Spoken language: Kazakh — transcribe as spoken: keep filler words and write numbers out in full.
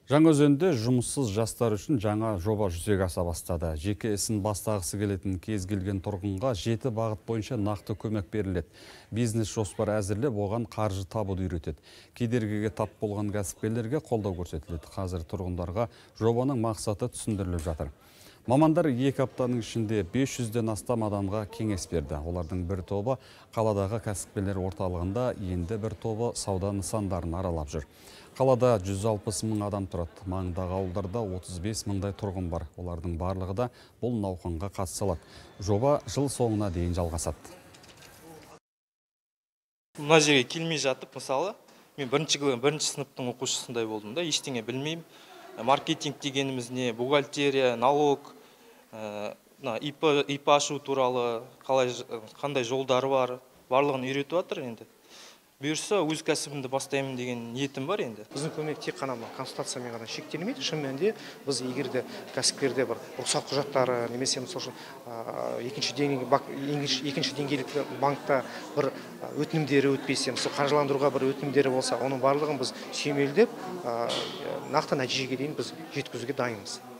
Жаңаөзенде жұмыссыз жастар үшін жаңа жоба жүзеге аса бастады. Жеке ісін бастағысы келетін кез келген тұрғынға жеті бағыт бойынша нақты көмек беріледі. Бизнес жоспар әзірлеп, оған қаржы табуды үйретеді. Кедергіге тап болған кәсіпкерлерге қолдау көрсетіледі. Қазір тұрғындарға жобаның мақсаты түсіндіріліп жатыр. Мамандар екі аптаның ішінде бес жүзден астам адамға кеңес берді. Олардың бір тобы қаладағы кәсіпкерлер орталығында, енді бір тобы сауда нысандарын аралап жүр. Қалада жүз алпыс мың адам тұрады. Маңдағы ауылдарда отыз бес мыңдай тұрғын бар. Олардың барлығы да бұл науқанға қатыса алады. Жоба жыл соңына дейін жалғасады. Мына жерге келмей жатып, мысалы, мен бірінші бірінші сыныптың оқушысындай болдым да, ештеңе білмеймін. Маркетинг дегеніміз не, бухгалтерия, налог, ИП ашу туралы қалай қандай жолдары бар, барлығын үйретіп жатыр енді. Бұйырса өз кәсібімді бастаймын деген ниетім бар енді. Біздің көмек тек қана консультациямен ғана шектелмейді. Шын мәнінде біз егер де кәсіпкерде бір рұқсат құжаттары немесе мысалы екінші деңгейлік екінші деңгейлік банкта бір өтінімдері өтпесе, мысалы қаржыландыруға бір өтінімдері болса, оның барлығын біз сүйемелдеп нақты нәтижеге дейін біз жеткізуге дайынбыз.